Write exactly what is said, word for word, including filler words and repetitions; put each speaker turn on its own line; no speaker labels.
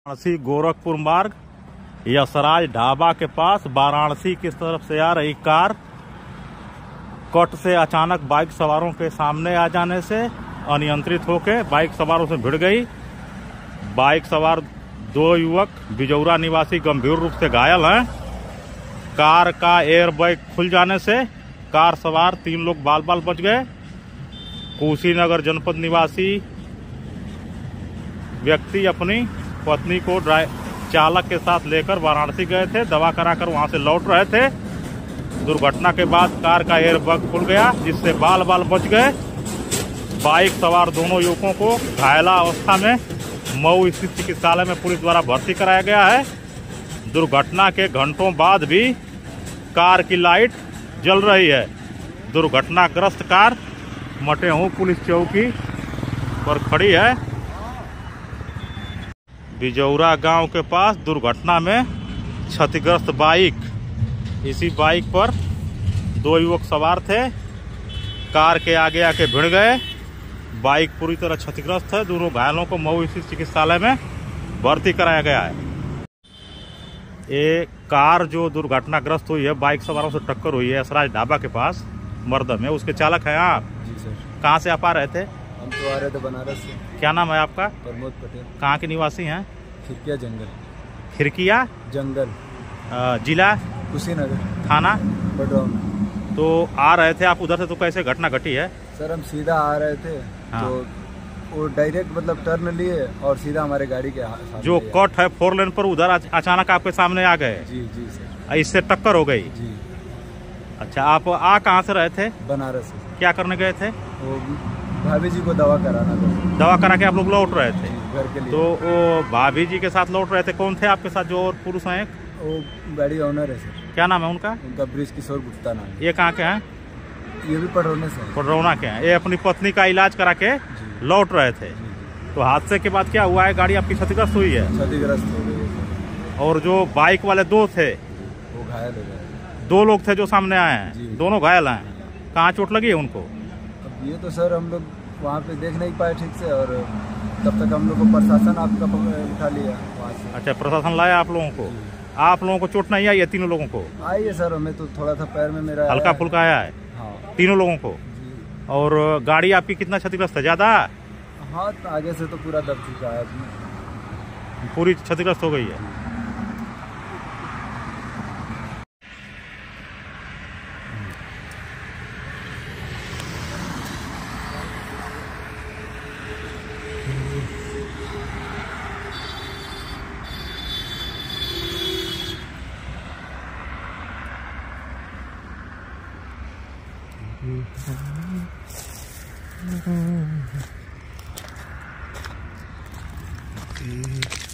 वाराणसी गोरखपुर मार्ग यशराज ढाबा के पास वाराणसी की तरफ से आ रही कार कट से अचानक बाइक सवारों के सामने आ जाने से अनियंत्रित होकर बाइक सवारों से भिड़ गई। बाइक सवार दो युवक बिजौरा निवासी गंभीर रूप से घायल हैं। कार का एयर बैग खुल जाने से कार सवार तीन लोग बाल बाल बच गए। कुशीनगर जनपद निवासी व्यक्ति अपनी पत्नी को चालक के साथ लेकर वाराणसी गए थे। दवा कराकर वहां से लौट रहे थे। दुर्घटना के बाद कार का एयर बैग खुल गया, जिससे बाल बाल बच गए। बाइक सवार दोनों युवकों को घायला अवस्था में मऊ स्थित चिकित्सालय में पुलिस द्वारा भर्ती कराया गया है। दुर्घटना के घंटों बाद भी कार की लाइट जल रही है। दुर्घटनाग्रस्त कार मटेहू पुलिस चौकी पर खड़ी है। बिजौरा गांव के पास दुर्घटना में क्षतिग्रस्त बाइक, इसी बाइक पर दो युवक सवार थे। कार के आगे आके भिड़ गए। बाइक पूरी तरह क्षतिग्रस्त है। दोनों घायलों को मऊ स्थित चिकित्सालय में भर्ती कराया गया है। ये कार जो दुर्घटनाग्रस्त हुई है, बाइक सवारों से टक्कर हुई है यशराज ढाबा के पास मर्दम में, उसके चालक हैं आप?
जी सर। कहाँ
से आप आ रहे थे?
हम तो आ रहे थे बनारस से।
क्या नाम है आपका?
प्रमोद पटेल।
कहाँ के निवासी हैं?
खिरकिया जंगल।
खिरकिया
जंगल। जिला कुशीनगर,
थाना
बडरौना।
तो आ रहे थे आप उधर से, तो कैसे घटना घटी है?
सर हम सीधा आ रहे थे। हाँ। तो वो डायरेक्ट मतलब टर्न लिए और सीधा हमारे गाड़ी के सामने
जो कट है फोर लेन पर, उधर अचानक आपके सामने आ गए।
जी जी सर।
इससे टक्कर हो गई?
जी।
अच्छा, आप आ कहाँ से रहे थे?
बनारस से।
क्या करने गए थे?
वो भाभी जी को दवा कराना था।
दवा करा के आप लोग लौट रहे थे
घर के लिए?
तो वो भाभी जी के साथ लौट रहे थे। कौन थे आपके साथ जो और पुरुष हैं?
वो गाड़ी ऑनर है सर।
क्या नाम है उनका?
उनका ब्रिज किशोर गुप्ता नाम है।
ये कहाँ के हैं?
ये भी पडरौना से।
पडरौना के हैं। ये अपनी पत्नी का इलाज करा के लौट रहे थे। तो हादसे के बाद क्या हुआ है? गाड़ी आपकी क्षतिग्रस्त हुई है?
क्षतिग्रस्त हो गई है।
और जो बाइक वाले दो थे
वो घायल हो गए।
दो लोग थे जो सामने आए हैं, दोनों घायल हैं। कहाँ चोट लगी है उनको?
अब ये तो सर हम लोग वहाँ पे देख नहीं पाए ठीक से, और तब तक हम लोग को प्रशासन आपका उठा लिया वहाँ से। अच्छा, प्रशासन लाया आप लोगों को? आप लोगों को चोट नहीं आई है? तीनों लोगों को आई है सर। हमें तो थोड़ा सा पैर में मेरा
हल्का फुल्का आया है।
हाँ।
तीनों लोगों को? और गाड़ी आपकी कितना क्षतिग्रस्त है? ज्यादा?
हाँ, आगे से तो पूरा दब चुका है,
पूरी क्षतिग्रस्त हो गई है। Mm-hmm.